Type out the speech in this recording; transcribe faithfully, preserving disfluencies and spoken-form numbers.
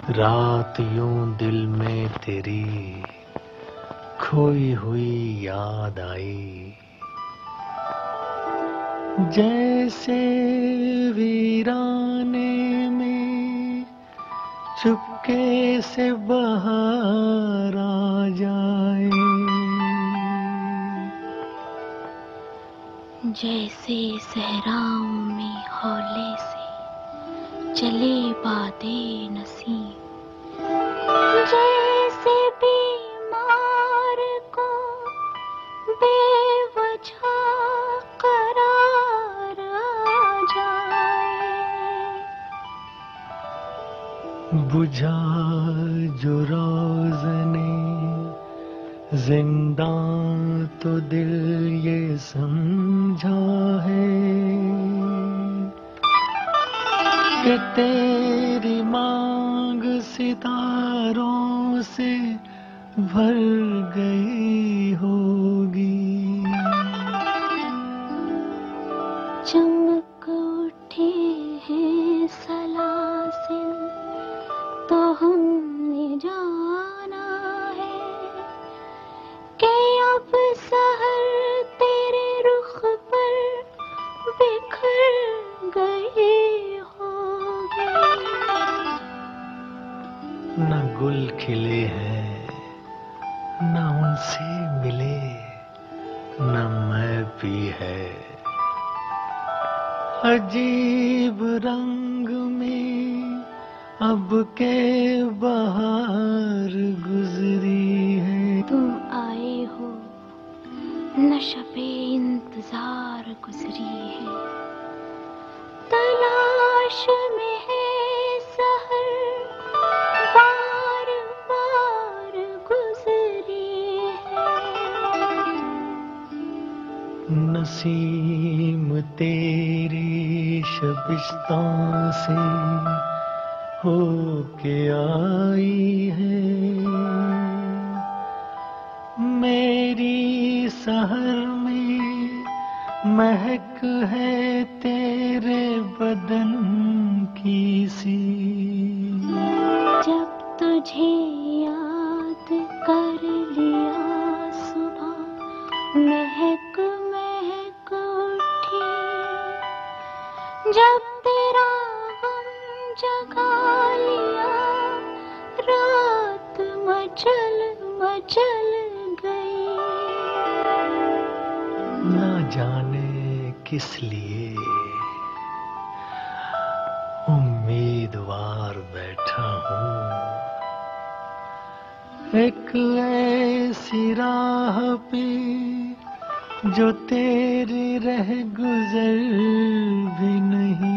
रात यूं दिल में तेरी खोई हुई याद आई, जैसे वीराने में चुपके से बाहर आ जाए, जैसे सहराओं में हौले से चले बादे नसीम, जैसे बीमार को बेवजह करार आ जाए। बुझा जो रोज़ने जिंदां तो दिल ये समझा है कि तेरी मांग सितारों से भर गई होगी। चमक उठे हैं सलासिल तो हमने जाना है कि अब सहर तेरे रुख पर बिखर गई होगी। न गुल खिले हैं न उनसे मिले, न मैं भी है अजीब रंग में अब के बहार गुजरी है। तुम आए हो न शबे इंतजार गुजरी है, तलाश में है सहर बार बार गुजरी है। नसीम तेरी शबिस्तां से हो के आई है, मेरी सहर में महक है तेरे बदन की सी। जब तुझे याद कर लिया सुबह महक महक उठी, जब तेरा गम जगा लिया रात मचल मचल गई। ना जाने किस लिए उम्मीदवार बैठा हूँ, एक ऐसी राह पे जो तेरी रह गुजर भी नहीं।